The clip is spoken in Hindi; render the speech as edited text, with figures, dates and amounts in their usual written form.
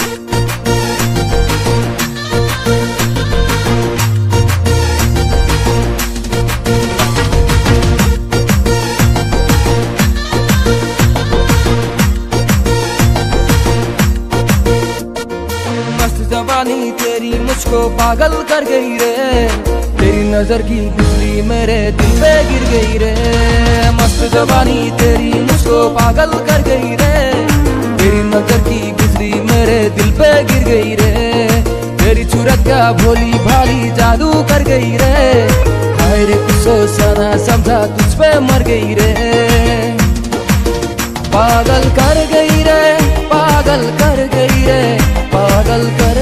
जवानी तेरी मुझको पागल कर गई रे, तेरी नजर की बिजली मेरे दिल पे गिर गई रे। मस्त जवानी तेरी मुझको पागल कर गई रे, तेरी नजर की बिजली मेरे दिल पे गिर गई रे। तेरी सूरत का भोली भाली जादू कर गई रे, हाय रे कुछ सोचा ना समझा तुझ पे मर गई रे। पागल कर गई रे, पागल कर गई रे, पागल कर